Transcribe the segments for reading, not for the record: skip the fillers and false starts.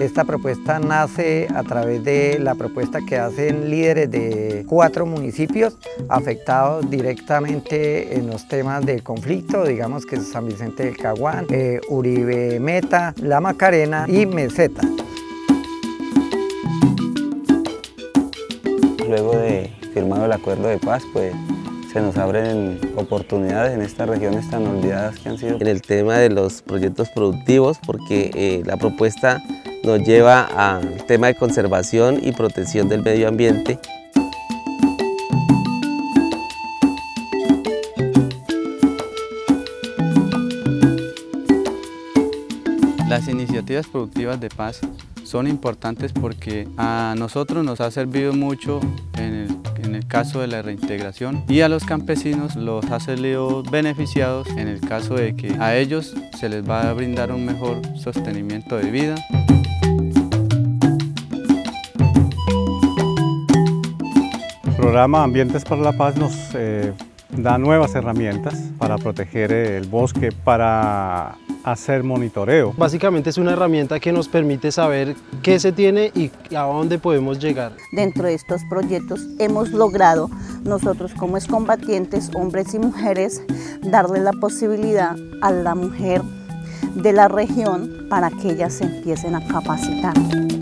Esta propuesta nace a través de la propuesta que hacen líderes de 4 municipios afectados directamente en los temas del conflicto, digamos que es San Vicente del Caguán, Uribe Meta, La Macarena y Meseta. Luego de firmado el acuerdo de paz, pues se nos abren oportunidades en estas regiones tan olvidadas que han sido. En el tema de los proyectos productivos, porque la propuesta nos lleva al tema de conservación y protección del medio ambiente. Las iniciativas productivas de paz son importantes porque a nosotros nos ha servido mucho en el caso de la reintegración y a los campesinos los ha salido beneficiados en el caso de que a ellos se les va a brindar un mejor sostenimiento de vida. El programa Ambientes para la Paz nos da nuevas herramientas para proteger el bosque, para hacer monitoreo. Básicamente es una herramienta que nos permite saber qué se tiene y a dónde podemos llegar. Dentro de estos proyectos hemos logrado nosotros como excombatientes, hombres y mujeres, darle la posibilidad a la mujer de la región para que ellas se empiecen a capacitar.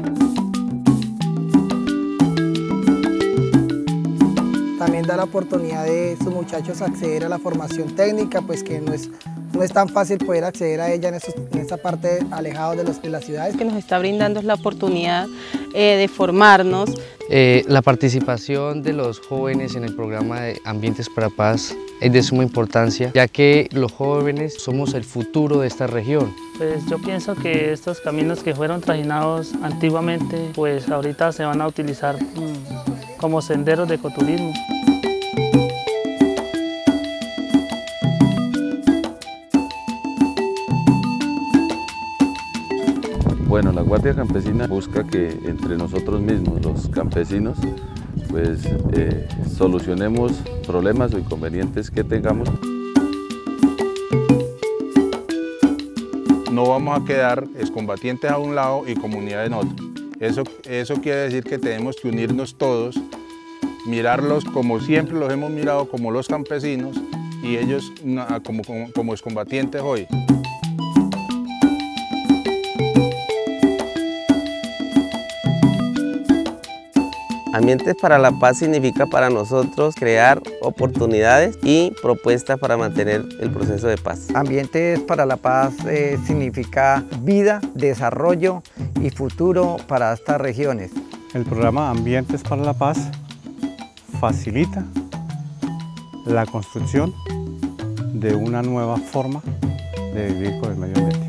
También da la oportunidad de estos muchachos acceder a la formación técnica, pues que no es tan fácil poder acceder a ella en esta parte alejados de las ciudades. Que nos está brindando es la oportunidad de formarnos. La participación de los jóvenes en el programa de Ambientes para Paz es de suma importancia, ya que los jóvenes somos el futuro de esta región. Pues yo pienso que estos caminos que fueron trajinados antiguamente, pues ahorita se van a utilizar como senderos de ecoturismo. Bueno, la Guardia Campesina busca que entre nosotros mismos, los campesinos, pues solucionemos problemas o inconvenientes que tengamos. No vamos a quedar excombatientes a un lado y comunidad en otro. Eso quiere decir que tenemos que unirnos todos, mirarlos como siempre los hemos mirado, como los campesinos, y ellos como excombatientes hoy. Ambientes para la Paz significa para nosotros crear oportunidades y propuestas para mantener el proceso de paz. Ambientes para la Paz significa vida, desarrollo y futuro para estas regiones. El programa Ambientes para la Paz facilita la construcción de una nueva forma de vivir con el medio ambiente.